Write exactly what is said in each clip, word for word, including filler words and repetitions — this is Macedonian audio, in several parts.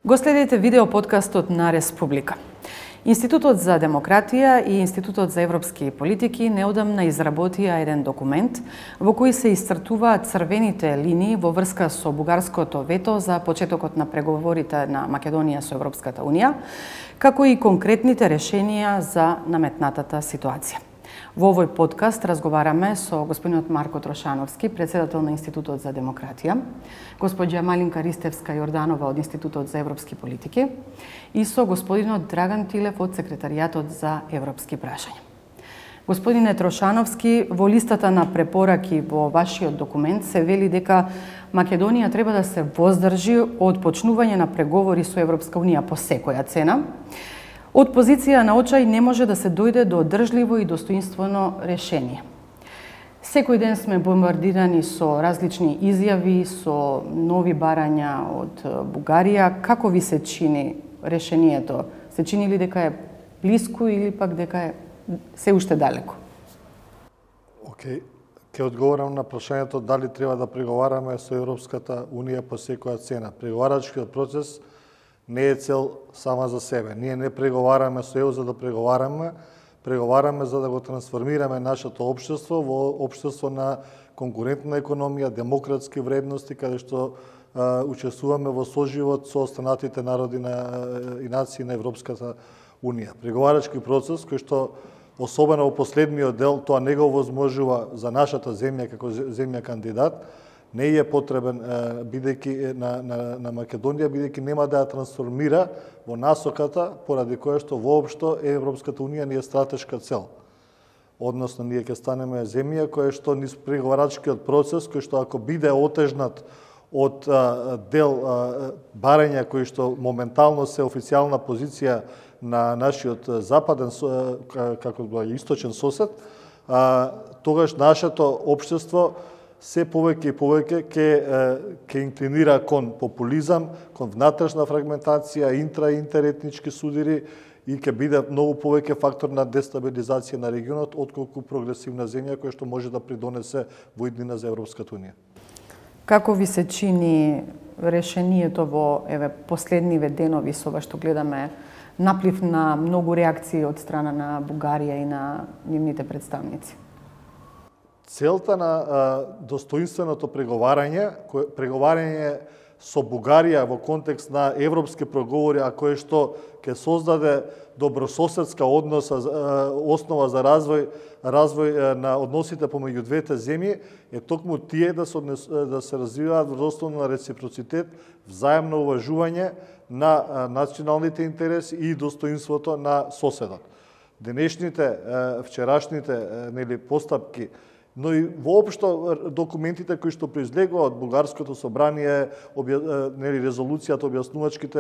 Го следите видео подкастот на Республика. Институтот за демократија и Институтот за европски политики неодамна изработија еден документ во кој се исцртуваат црвените линии во врска со бугарското вето за почетокот на преговорите на Македонија со Европската Унија, како и конкретните решенија за наметнатата ситуација. Во овој подкаст разговараме со господинот Марко Трошановски, председател на Институтот за демократија, госпоѓа Малинка Ристевска-Јорданова од Институтот за европски политики и со господинот Драган Тилев од Секретаријатот за европски прашања. Господине Трошановски, во листата на препораки во вашиот документ се вели дека Македонија треба да се воздржи од почнување на преговори со Европска Унија по секоја цена. Од позиција на очај не може да се дојде до одржливо и достоинствено решение. Секој ден сме бомбардирани со различни изјави, со нови барања од Бугарија. Како ви се чини решението? Се чини ли дека е блиску или пак дека е се уште далеко? Океј, ќе одговорам на прашањето дали треба да преговараме со Европската Унија по секоја цена. Преговарачкиот процес не е цел сама за себе. Ние не преговараме со ЕУ за да преговараме, преговараме за да го трансформираме нашето општество во општество на конкурентна економија, демократски вредности, каде што а, учествуваме во соживот со останатите народи на, и нации на Европската Унија. Преговарачки процес кој што особено во последниот дел тоа не го возможува за нашата земја како земја кандидат, не е потребен бидејќи на, на, на Македонија, бидејќи нема да ја трансформира во насоката поради која што воопшто Европската Унија ни е стратешка цел. Односно, ние ќе станеме земја која што низ преговарачкиот процес, кој што ако биде отежнат од а, дел а, барања кои што моментално се официјална позиција на нашиот западен, како источен сосед, а, тогаш нашето општество се повеќе и повеќе ќе ќе инклинира кон популизам, кон внатрешна фрагментација, интра и интеретнички судири и ќе биде многу повеќе фактор на дестабилизација на регионот отколку прогресивна земја која што може да придонесе во иднина за Европската Унија. Како ви се чини решението во еве последниве денови со ова што гледаме наплив на многу реакции од страна на Бугарија и на нивните представници? Целта на а, достоинственото преговарање, кое, преговарање со Бугарија во контекст на европски преговори, а кое што ќе создаде добрососедска односа, а, основа за развој, развој на односите помеѓу двете земји, е токму тие да се, да се развиваат во основа на реципроцитет, взаемно уважување на а, националните интереси и достоинството на соседот. Денешните, а, вчерашните а, нели постапки, но и воопшто документите кои што произлегува од Бугарското собрание, обја, нели резолуцијата, објаснувачките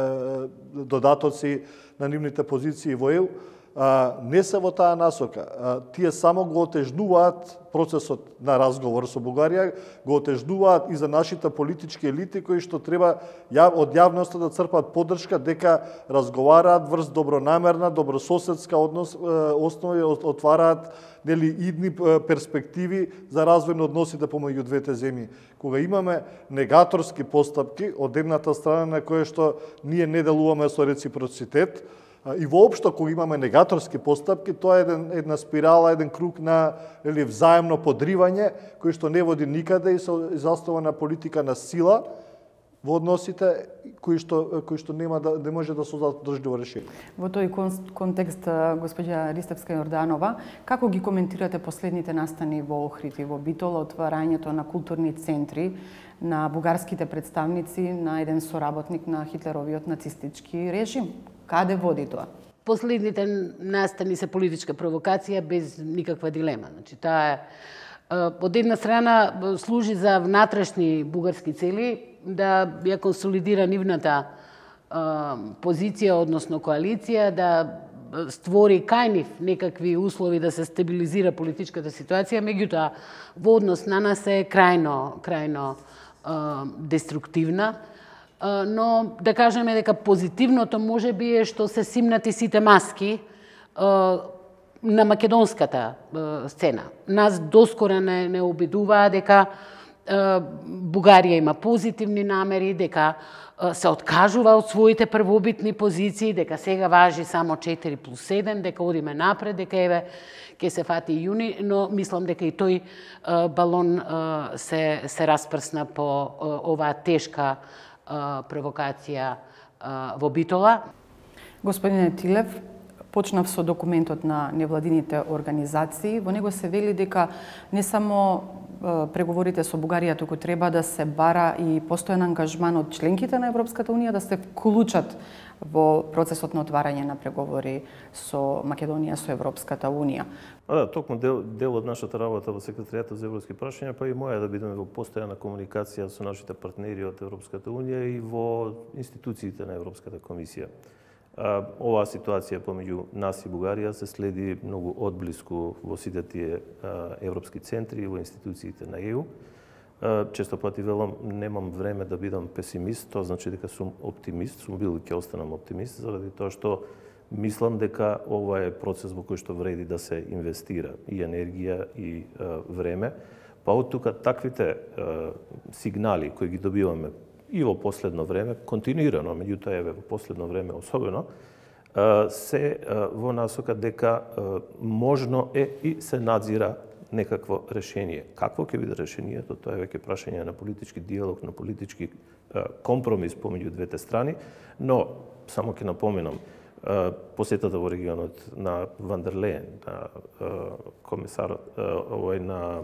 додатоци на нивните позиции во ЕУ, не се во таа насока. Тие само го отежнуваат процесот на разговор со Бугарија, го отежнуваат и за нашите политички елити кои што треба од јавноста да црпат поддршка дека разговараат врз добронамерна, добрососедска однос, основи, отвараат нели идни перспективи за развој на односите помеѓу двете земји. Кога имаме негаторски постапки од едната страна на која што ние не делуваме со реципроцитет, и воопшто кога имаме негаторски постапки, тоа е еден, една спирала, еден круг на или взаемно подривање кој што не води никаде и се застава на политика на сила во односите кои што кои што нема да не може да создадат одржливо решение. Во тој контекст, госпоѓа Ристевска-Јорданова, како ги коментирате последните настани во Охрид и во Битол, отварањето на културни центри на бугарските представници на еден соработник на Хитлеровиот нацистички режим? Каде води тоа? Последните настани се политичка провокација без никаква дилема. Значи, таа е, од една страна служи за внатрешни бугарски цели да ја консолидира нивната позиција, односно коалиција, да створи кај нив некакви услови да се стабилизира политичката ситуација, меѓутоа во однос на нас е крајно, крајно деструктивна. Но да кажеме дека позитивното може би е што се симнати сите маски на македонската сцена. Нас доскора не, не обидуваа дека Бугарија има позитивни намери, дека се откажува од своите првобитни позиции, дека сега важи само четири плюс седем, дека одиме напред, дека еве ќе се фати јуни, но мислам дека и тој балон се се распрсна по оваа тешка провокација во Битола. Господине Тилев, почнав со документот на невладините организации. Во него се вели дека не само преговорите со Бугарија, туку треба да се бара и постојан ангажман од членките на Европската Унија да се вклучат во процесот на отварање на преговори со Македонија со Европската Унија. А да, токму дел, дел од нашата работа во Секретаријатот за европски прашања, па и моја да бидеме во постојана комуникација со нашите партнери од Европската Унија и во институциите на Европската комисија. Оваа ситуација помеѓу нас и Бугарија се следи многу одблиску во сите тие европски центри и во институциите на Е Ју. Често пати велам, немам време да бидам песимист, тоа значи дека сум оптимист, сум бил и ќе останам оптимист, заради тоа што мислам дека ова е процес во кој што вреди да се инвестира и енергија и време. Па од тука таквите сигнали кои ги добиваме и во последно време, континуирано, меѓутоа еве во последно време особено, се во насока дека можно е и се надзира некакво решение. Какво ќе биде решението? Тоа е веќе прашање на политички диалог, на политички компромис помеѓу двете страни, но само ќе напоменам посетата во регионот на Ван дер Леен, на комесарот, овој на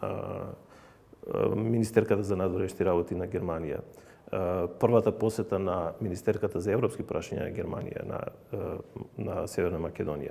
министерката за надворешни работи на Германија, првата посета на министерката за европски прашања на Германија на, на Северна Македонија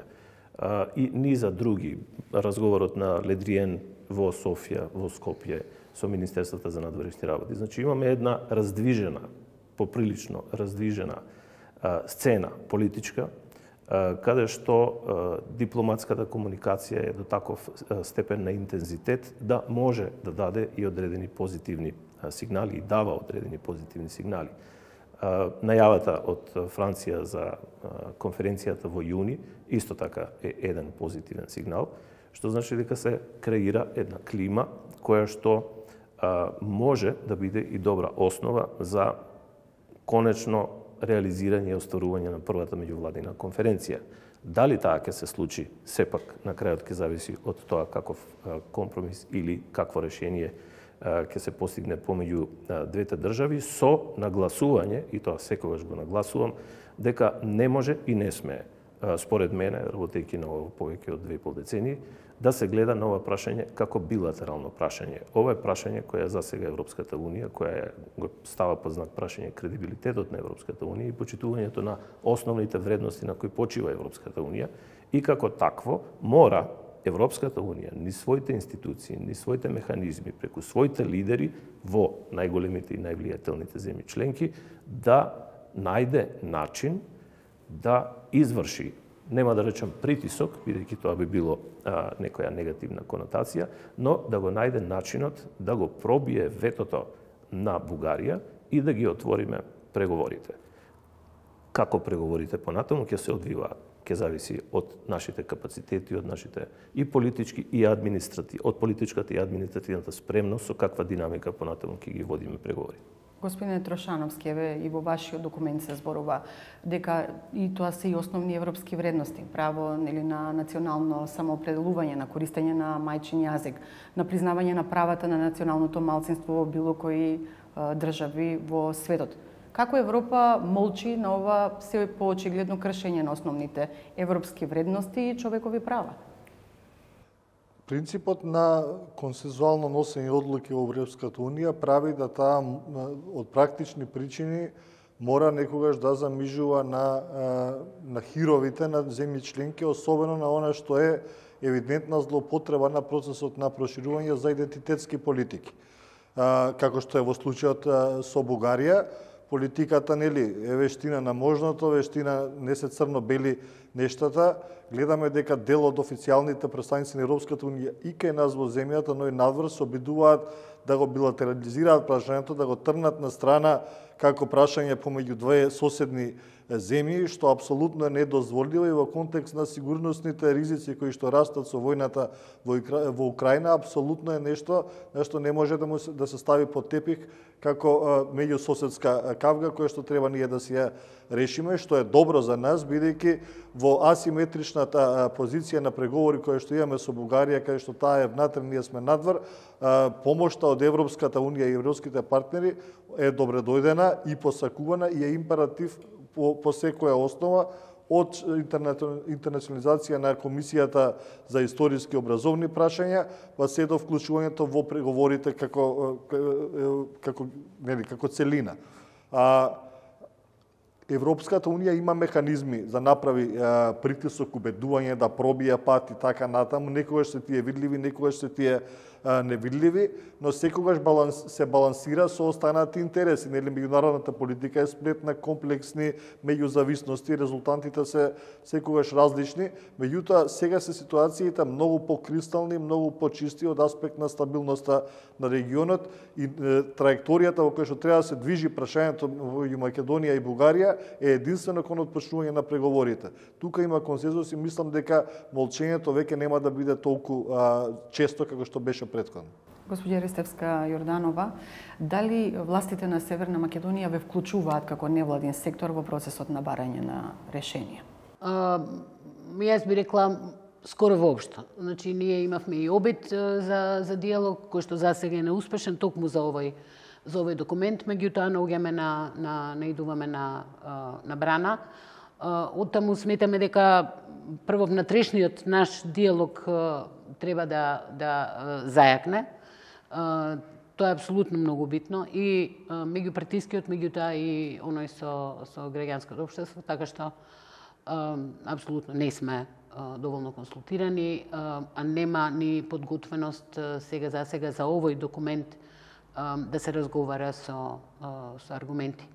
и низа други, разговорот на Ледриен во Софија, во Скопје со Министерството за надворешни работи. Значи имаме една раздвижена, поприлично раздвижена сцена политичка, каде што дипломатската комуникација е до таков степен на интензитет да може да даде и одредени позитивни сигнали и дава одредени позитивни сигнали. Најавата од Франција за конференцијата во јуни исто така е еден позитивен сигнал, што значи дека се креира една клима која што може да биде и добра основа за конечно реализирање и остварување на првата меѓувладина конференција. Дали таа ќе се случи, сепак на крајот ќе зависи од тоа каков компромис или какво решение ќе се постигне помеѓу двете држави со нагласување, и тоа секогаш го нагласувам, дека не може и не смее, според мене, работејќи на ово повеќе од две и пол децении, да се гледа на ова прашање како билатерално прашање. Ова е прашање која засега Европската Унија, која го става под знак прашање кредибилитетот на Европската Унија и почитувањето на основните вредности на кои почива Европската Унија, и како такво мора Европската Унија, ни своите институции, ни своите механизми, преку своите лидери во најголемите и највлијателните земји членки, да најде начин да изврши, нема да речам притисок, бидејќи тоа би било а, некоја негативна конотација, но да го најде начинот да го пробие ветото на Бугарија и да ги отвориме преговорите. Како преговорите понатаму ќе се одвиваат, ќе зависи од нашите капацитети, од нашите и политички и административни, од политичката и административната спремност со каква динамика понатаму ќе ги водиме преговори. Господине Трошановски, еве и во вашиот документ се зборува дека и тоа се и основни европски вредности, право нели на национално самоопределување, на користење на мајчин јазик, на признавање на правата на националното малцинство во било кои држави во светот. Како Европа молчи на ова се поочигледно кршење на основните европски вредности и човекови права? Принципот на консензуално носење одлуки во Европската Унија прави да таа од практични причини мора некогаш да замижува на, на хировите на земји членки, особено на она што е евидентна злоупотреба на процесот на проширување за идентитетски политики. Како што е во случајот со Бугарија, политиката нели е вештина на можното, вештина не се црно-бели нештата. Гледаме дека дел од официјалните представници на Европската Унија и кај нас во земјата, но и надвор се обидуваат да го билатерализираат прашањето, да го трнат на страна како прашање помеѓу две соседни земји, што апсолутно е недозволиво и во контекст на сигурносните ризици кои што растат со војната во Украина, апсолутно е нешто нешто не може да, му, да се стави под тепих како меѓусоседска кавга која што треба ние да си ја решиме, што е добро за нас, бидејќи во асиметричната позиција на преговори која што имаме со Бугарија, кај што таа е внатре, ние сме надвор, помошта од Европската унија и европските партнери е добредојдена и посакувана и е императив по, по секоја основа од интернационализација на Комисијата за историски образовни прашања, па се до вклучувањето во преговорите како како нели како целина. А Европската унија има механизми за направи а, притисок, убедување да пробија пат и така натаму. Некогаш се тие видливи, некогаш се тие а, невидливи, но секогаш баланс, се балансира со останати интереси. Нели меѓународната политика е сплетна, комплексни меѓузависности, резултантите се секогаш различни. Меѓутоа сега се ситуациите многу покристални, многу почисти од аспект на стабилноста на регионот и е, траекторијата во која што треба да се движи прашањето во Македонија и Бугарија е единствено кон отпочнување на преговорите. Тука има консензус и мислам дека молчењето веќе нема да биде толку а, често како што беше претходно. Господја Ристевска Јорданова, дали властите на Северна Македонија ве вклучуваат како невладин сектор во процесот на барање на решение? А, јас би рекла скоро воопшто. Значи, ние имавме и обид за, за диалог, кој што засега е неуспешен, токму за овој за овој документ, меѓутоа наоѓаме на, на, наидуваме на, на брана. Од таму сметаме дека прво внатрешниот наш диалог треба да, да зајакне. Тоа е апсолутно многу битно и меѓупартискиот, меѓутоа и оној со, со граѓанското општество, така што апсолутно не сме доволно консултирани, а нема ни подготвеност сега за сега за овој документ да се разговара со, со аргументи.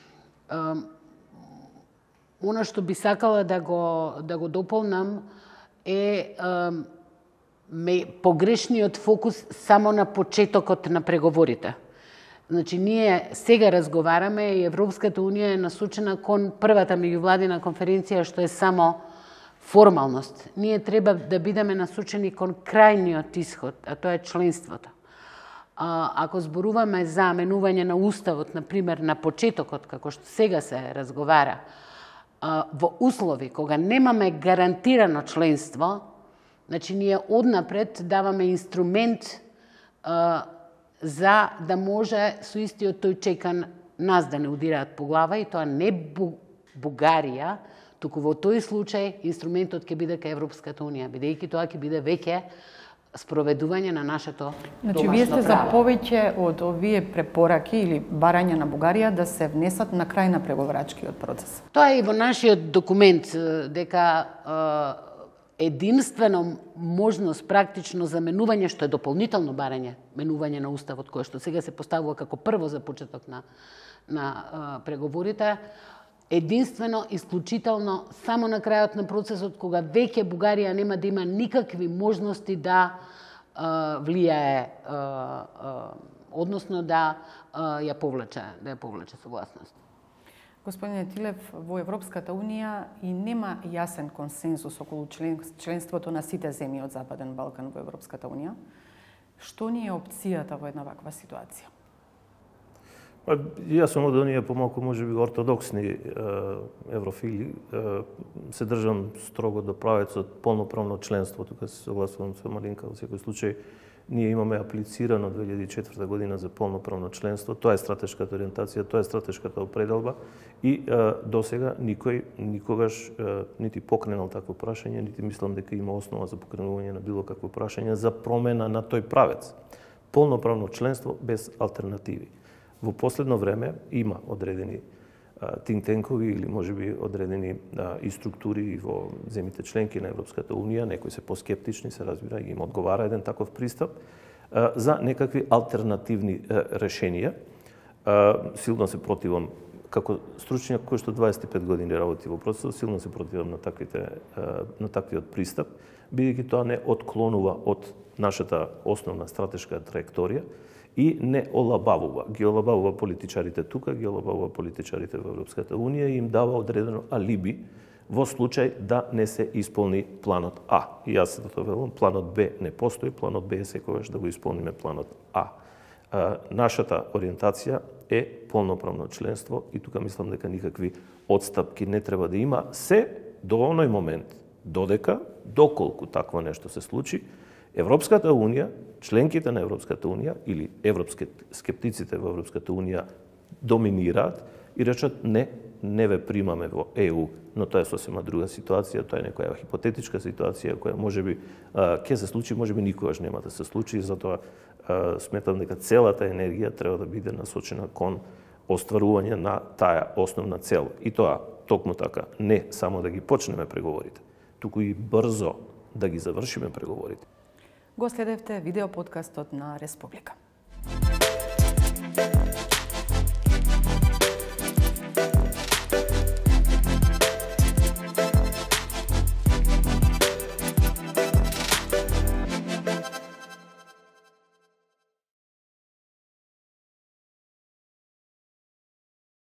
Оно што би сакала да го, да го дополнам е ме, погрешниот фокус само на почетокот на преговорите. Значи, ние сега разговараме и Европската унија е насочена кон првата меѓувладина конференција, што е само формалност. Ние треба да бидеме насочени кон крајниот исход, а тоа е членството. А, ако зборуваме за менување на уставот, например, на почетокот, како што сега се разговара, а, во услови кога немаме гарантирано членство, значи ние однапред даваме инструмент а, за да може со истиот тој чекан нас да не удираат по глава, и тоа не Бугарија, туку во тој случај инструментот ќе биде кај Европската унија, бидејќи тоа ќе биде веќе спроведување на нашето домашно право. Значи, вие сте за повеќе од овие препораки или барања на Бугарија да се внесат на крај на преговарачкиот процес? Тоа е и во нашиот документ, дека единствено можност практично за менување, што е дополнително барање, менување на уставот, кое што сега се поставува како прво за почеток на, на а, преговорите, единствено, исклучително, само на крајот на процесот, кога веќе Бугарија нема да има никакви можности да а, влијае, а, а, односно да а, ја повлече, да ја повлече согласност. Господине Тилев, во Европската унија и нема јасен консензус околу член, членството на сите земји од Западен Балкан во Европската унија. Што ни е опцијата во една ваква ситуација? Јас сум од оние помалку можеби ортодоксни е, еврофили. Е, се држам строго до правецот полноправно членство. Тука се согласувам со Маринка во секој случај. Ние имаме аплицирано две илјади и четврта година за полноправно членство. Тоа е стратешката ориентација, тоа е стратешката определба и е, досега никој никогаш е, нити покренал такво прашање, нити мислам дека има основа за покренување на било какво прашање за промена на тој правец. Полноправно членство без алтернативи. Во последно време има одредени тинк-тенкови или можеби одредени а, и структури во земите членки на Европската унија, некои се поскептични, се разбира, и им одговара еден таков пристап, а, за некакви алтернативни а, решенија. А, силно се противам, како стручњак кој што дваесет и пет години работи во процесот, силно се противам на таквите а, на таквиот пристап, бидејќи тоа не отклонува од нашата основна стратешка траекторија и не олабавува. Ги олабавува политичарите тука, ги олабавува политичарите во Европската Унија и им дава одредено алиби во случај да не се исполни планот А. И јас се велам, планот Б не постои, планот Б е секогаш да го исполниме планот А. А, нашата ориентација е полноправно членство и тука мислам дека никакви одстапки не треба да има, се до оној момент, додека, доколку такво нешто се случи, Европската Унија, членките на Европската Унија или европски скептиците во Европската Унија доминираат и речат не, не ве примаме во Е У, но тоа е сосема друга ситуација, тоа е некоја хипотетичка ситуација која можеби ќе се случи, можеби никогаш нема да се случи, затоа сметам дека целата енергија треба да биде насочена кон остварување на таа основна цел. И тоа токму така, не само да ги почнеме преговорите, туку и брзо да ги завршиме преговорите. Го следевте видеоподкастот на Республика.